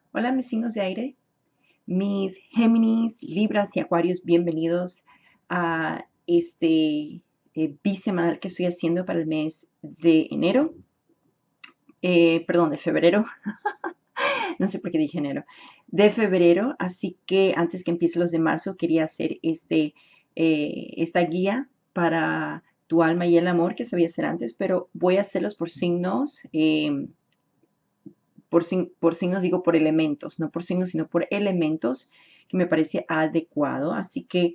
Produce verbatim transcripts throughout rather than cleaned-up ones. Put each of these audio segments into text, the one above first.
Hola, mis signos de aire, mis Géminis, Libras y Acuarios, bienvenidos a este eh, bisemanal que estoy haciendo para el mes de enero, eh, perdón, de febrero, no sé por qué dije enero, de febrero, así que antes que empiece los de marzo quería hacer este, eh, esta guía para tu alma y el amor que sabía hacer antes, pero voy a hacerlos por signos. Eh, por, por signos, digo por elementos, no por signos, sino por elementos, que me parece adecuado. Así que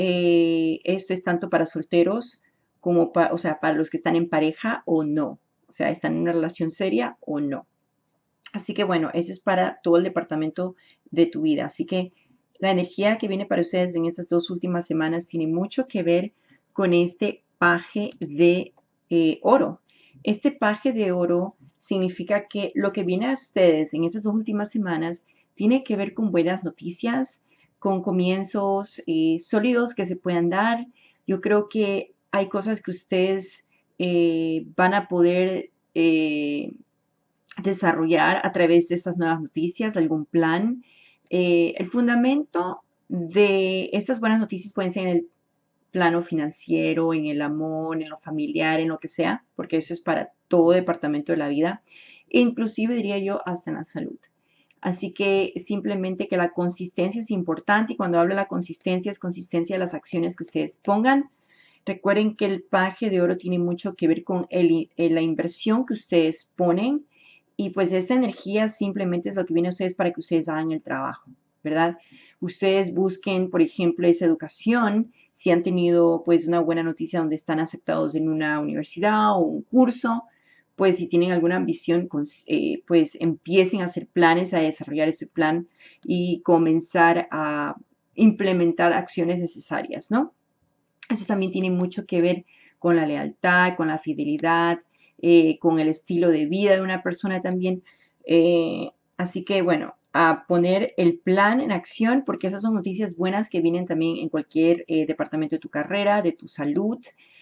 eh, esto es tanto para solteros como para, o sea, para los que están en pareja o no. O sea, están en una relación seria o no. Así que bueno, eso es para todo el departamento de tu vida. Así que la energía que viene para ustedes en estas dos últimas semanas tiene mucho que ver con este paje de eh, oro. Este paje de oro significa que lo que viene a ustedes en estas dos últimas semanas tiene que ver con buenas noticias, con comienzos eh, sólidos que se puedan dar. Yo creo que hay cosas que ustedes eh, van a poder eh, desarrollar a través de estas nuevas noticias, algún plan. Eh, el fundamento de estas buenas noticias pueden ser en el plano financiero, en el amor, en lo familiar, en lo que sea, porque eso es para todo departamento de la vida, inclusive diría yo hasta en la salud. Así que simplemente que la consistencia es importante y cuando hablo de la consistencia es consistencia de las acciones que ustedes pongan. Recuerden que el paje de oro tiene mucho que ver con el, el, la inversión que ustedes ponen y pues esta energía simplemente es lo que viene a ustedes para que ustedes hagan el trabajo, ¿verdad? Ustedes busquen, por ejemplo, esa educación, si han tenido pues una buena noticia donde están aceptados en una universidad o un curso, pues si tienen alguna ambición, eh, pues empiecen a hacer planes, a desarrollar ese plan y comenzar a implementar acciones necesarias, ¿no? Eso también tiene mucho que ver con la lealtad, con la fidelidad, eh, con el estilo de vida de una persona también. Eh, así que bueno, a poner el plan en acción, porque esas son noticias buenas que vienen también en cualquier eh, departamento de tu carrera, de tu salud,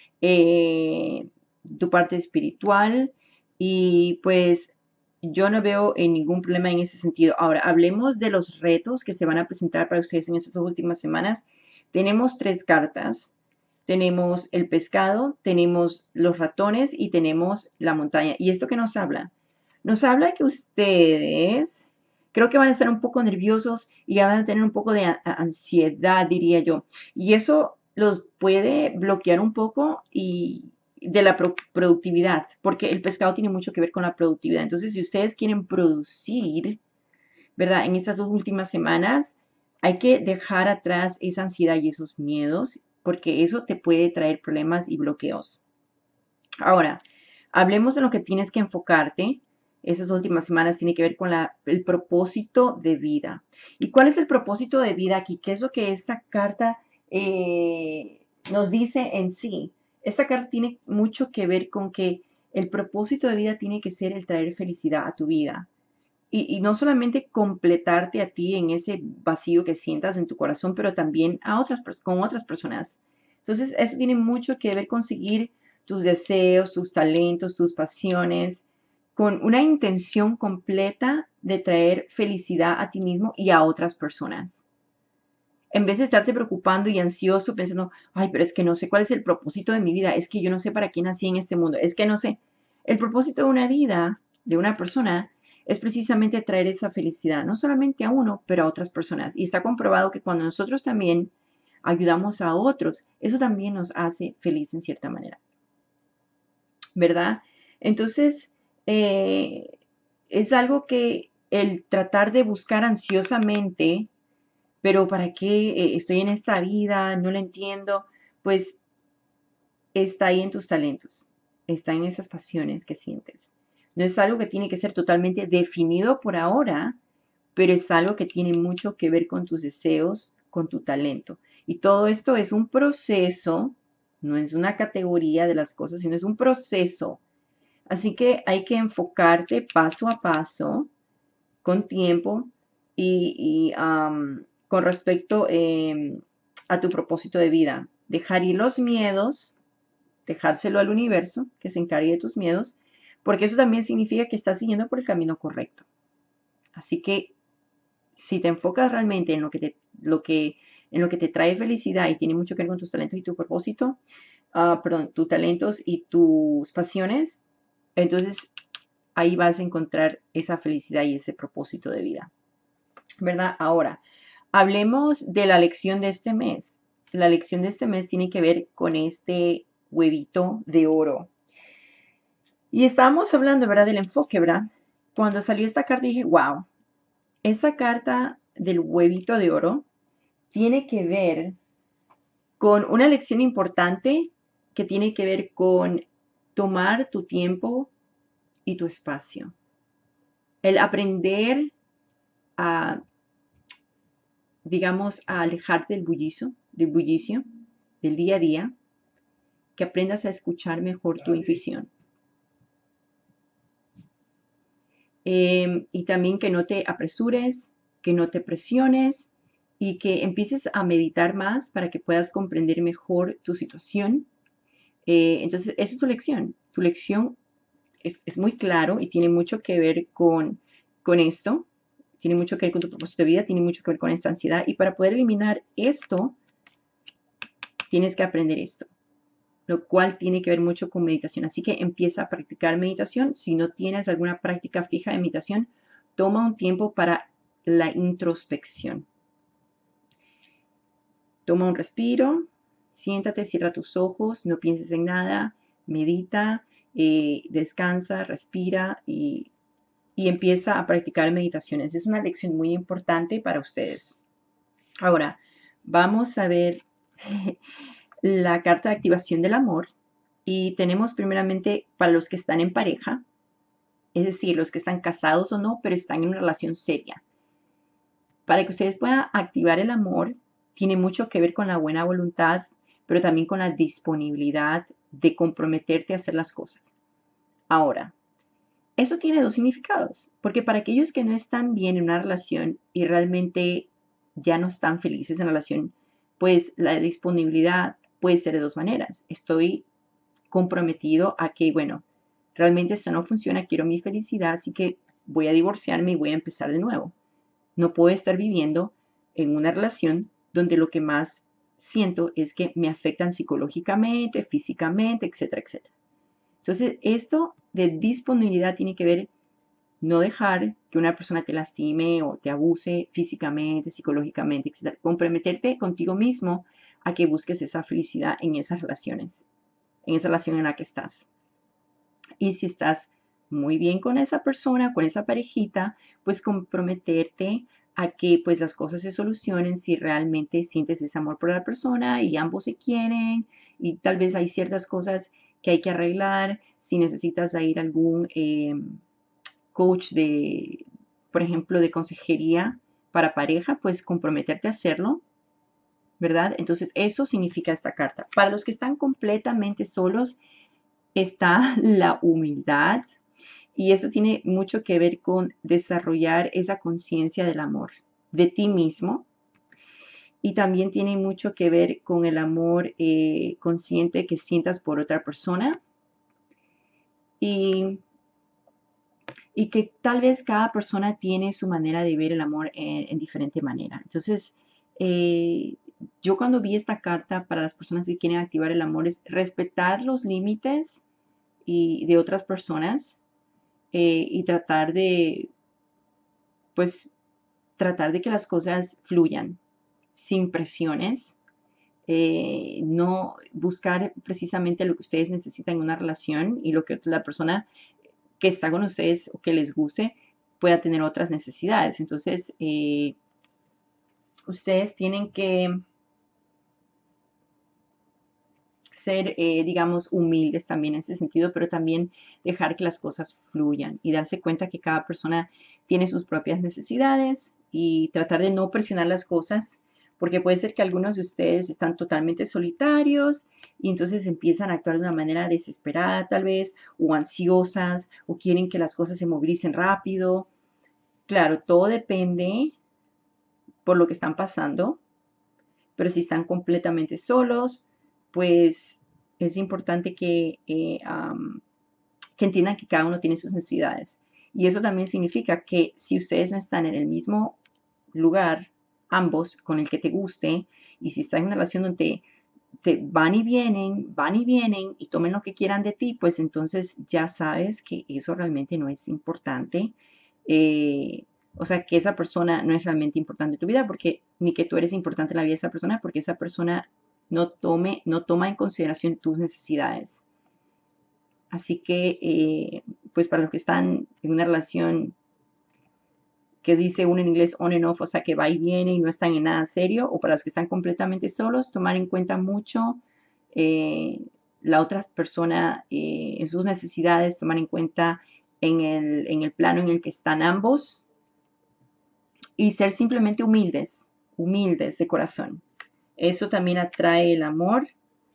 eh, tu parte espiritual. Y pues yo no veo eh, ningún problema en ese sentido. Ahora, hablemos de los retos que se van a presentar para ustedes en estas dos últimas semanas. Tenemos tres cartas. Tenemos el pescado, tenemos los ratones y tenemos la montaña. ¿Y esto qué nos habla? Nos habla que ustedes creo que van a estar un poco nerviosos y van a tener un poco de ansiedad, diría yo. Y eso los puede bloquear un poco y de la pro productividad, porque el pescado tiene mucho que ver con la productividad. Entonces, si ustedes quieren producir, ¿verdad? En estas dos últimas semanas hay que dejar atrás esa ansiedad y esos miedos, porque eso te puede traer problemas y bloqueos. Ahora, hablemos de lo que tienes que enfocarte. Esas últimas semanas tiene que ver con la, el propósito de vida. ¿Y cuál es el propósito de vida aquí? ¿Qué es lo que esta carta eh, nos dice en sí? Esta carta tiene mucho que ver con que el propósito de vida tiene que ser el traer felicidad a tu vida. Y, y, no solamente completarte a ti en ese vacío que sientas en tu corazón, pero también a otras, con otras personas. Entonces, eso tiene mucho que ver con seguir tus deseos, tus talentos, tus pasiones, con una intención completa de traer felicidad a ti mismo y a otras personas. En vez de estarte preocupando y ansioso pensando, ay, pero es que no sé cuál es el propósito de mi vida, es que yo no sé para qué nací en este mundo, es que no sé. El propósito de una vida, de una persona, es precisamente traer esa felicidad, no solamente a uno, pero a otras personas. Y está comprobado que cuando nosotros también ayudamos a otros, eso también nos hace feliz en cierta manera, ¿verdad? Entonces, eh, es algo que el tratar de buscar ansiosamente, pero ¿para qué eh, estoy en esta vida? No lo entiendo. Pues está ahí en tus talentos, está en esas pasiones que sientes. No es algo que tiene que ser totalmente definido por ahora, pero es algo que tiene mucho que ver con tus deseos, con tu talento. Y todo esto es un proceso, no es una categoría de las cosas, sino es un proceso. Así que hay que enfocarte paso a paso, con tiempo y, y um, con respecto eh, a tu propósito de vida. Dejar ir los miedos, dejárselo al universo, que se encargue de tus miedos, porque eso también significa que estás siguiendo por el camino correcto. Así que si te enfocas realmente en lo que te, lo que, en lo que te trae felicidad y tiene mucho que ver con tus talentos y tu propósito, uh, perdón, tus talentos y tus pasiones, entonces ahí vas a encontrar esa felicidad y ese propósito de vida, ¿verdad? Ahora, hablemos de la lección de este mes. La lección de este mes tiene que ver con este huevito de oro. Y estábamos hablando, ¿verdad? Del enfoque, ¿verdad? Cuando salió esta carta dije, wow, esa carta del huevito de oro tiene que ver con una lección importante que tiene que ver con tomar tu tiempo y tu espacio. El aprender a, digamos, a alejarte del bullicio, del bullicio, del día a día, que aprendas a escuchar mejor tu intuición. Eh, y también que no te apresures, que no te presiones y que empieces a meditar más para que puedas comprender mejor tu situación. Eh, entonces, esa es tu lección. Tu lección es, es, muy claro y tiene mucho que ver con, con esto. Tiene mucho que ver con tu propósito de vida, tiene mucho que ver con esta ansiedad. Y para poder eliminar esto, tienes que aprender esto, lo cual tiene que ver mucho con meditación. Así que empieza a practicar meditación. Si no tienes alguna práctica fija de meditación, toma un tiempo para la introspección. Toma un respiro, siéntate, cierra tus ojos, no pienses en nada, medita, eh, descansa, respira y, y empieza a practicar meditaciones. Es una lección muy importante para ustedes. Ahora, vamos a ver la carta de activación del amor. Y tenemos primeramente para los que están en pareja, es decir, los que están casados o no, pero están en una relación seria. Para que ustedes puedan activar el amor, tiene mucho que ver con la buena voluntad, pero también con la disponibilidad de comprometerte a hacer las cosas. Ahora, esto tiene dos significados, porque para aquellos que no están bien en una relación y realmente ya no están felices en la relación, pues la disponibilidad puede ser de dos maneras. Estoy comprometido a que, bueno, realmente esto no funciona, quiero mi felicidad, así que voy a divorciarme y voy a empezar de nuevo. No puedo estar viviendo en una relación donde lo que más siento es que me afectan psicológicamente, físicamente, etcétera, etcétera. Entonces, esto de disponibilidad tiene que ver no dejar que una persona te lastime o te abuse físicamente, psicológicamente, etcétera. Comprometerte contigo mismo a que busques esa felicidad en esas relaciones, en esa relación en la que estás. Y si estás muy bien con esa persona, con esa parejita, pues comprometerte a que pues las cosas se solucionen si realmente sientes ese amor por la persona y ambos se quieren y tal vez hay ciertas cosas que hay que arreglar, si necesitas ir a algún eh, coach de, por ejemplo, de consejería para pareja, pues comprometerte a hacerlo, ¿verdad? Entonces eso significa esta carta. Para los que están completamente solos, está la humildad y eso tiene mucho que ver con desarrollar esa conciencia del amor de ti mismo y también tiene mucho que ver con el amor eh, consciente que sientas por otra persona y, y que tal vez cada persona tiene su manera de ver el amor en, en diferente manera. Entonces, eh, yo cuando vi esta carta para las personas que quieren activar el amor es respetar los límites y de otras personas eh, y tratar de, pues, tratar de que las cosas fluyan sin presiones, eh, no buscar precisamente lo que ustedes necesitan en una relación y lo que la persona que está con ustedes o que les guste pueda tener otras necesidades. Entonces, eh, ustedes tienen que ser, eh, digamos, humildes también en ese sentido, pero también dejar que las cosas fluyan y darse cuenta que cada persona tiene sus propias necesidades y tratar de no presionar las cosas, porque puede ser que algunos de ustedes están totalmente solitarios y entonces empiezan a actuar de una manera desesperada tal vez, o ansiosas, o quieren que las cosas se movilicen rápido. Claro, todo depende por lo que están pasando, pero si están completamente solos, pues es importante que, eh, um, que entiendan que cada uno tiene sus necesidades. Y eso también significa que si ustedes no están en el mismo lugar, ambos, con el que te guste, y si estás en una relación donde te van y vienen, van y vienen y tomen lo que quieran de ti, pues entonces ya sabes que eso realmente no es importante. Eh, o sea, que esa persona no es realmente importante en tu vida, porque ni que tú eres importante en la vida de esa persona, porque esa persona no tome, no toma en consideración tus necesidades. Así que, eh, pues para los que están en una relación que dice uno en inglés on and off, o sea, que va y viene y no están en nada serio, o para los que están completamente solos, tomar en cuenta mucho eh, la otra persona eh, en sus necesidades, tomar en cuenta en el, en el plano en el que están ambos y ser simplemente humildes, humildes de corazón. Eso también atrae el amor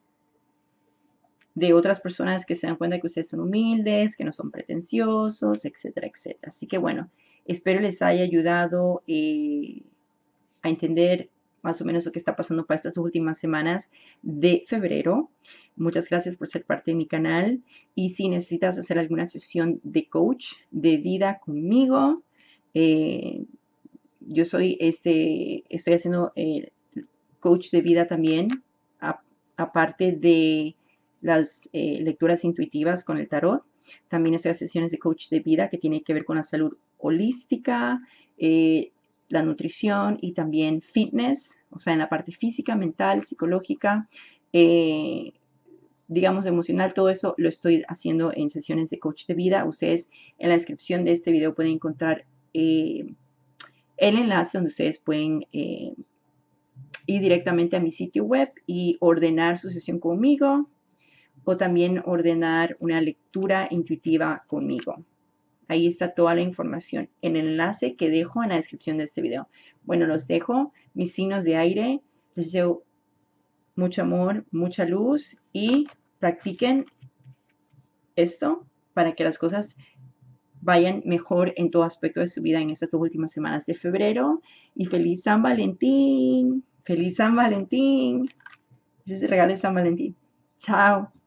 de otras personas que se dan cuenta que ustedes son humildes, que no son pretenciosos, etcétera, etcétera. Así que bueno, espero les haya ayudado eh, a entender más o menos lo que está pasando para estas últimas semanas de febrero. Muchas gracias por ser parte de mi canal. Y si necesitas hacer alguna sesión de coach de vida conmigo, eh, yo soy este, estoy haciendo eh, coach de vida también, a, aparte de las eh, lecturas intuitivas con el tarot. También estoy haciendo sesiones de coach de vida que tiene que ver con la salud holística, eh, la nutrición y también fitness, o sea, en la parte física, mental, psicológica, eh, digamos, emocional, todo eso lo estoy haciendo en sesiones de coach de vida. Ustedes en la descripción de este video pueden encontrar eh, el enlace donde ustedes pueden eh, ir directamente a mi sitio web y ordenar su sesión conmigo o también ordenar una lectura intuitiva conmigo. Ahí está toda la información en el enlace que dejo en la descripción de este video. Bueno, los dejo, mis signos de aire. Les deseo mucho amor, mucha luz y practiquen esto para que las cosas vayan mejor en todo aspecto de su vida en estas dos últimas semanas de febrero. Y feliz San Valentín. Feliz San Valentín. Ese es el regalo de San Valentín. Chao.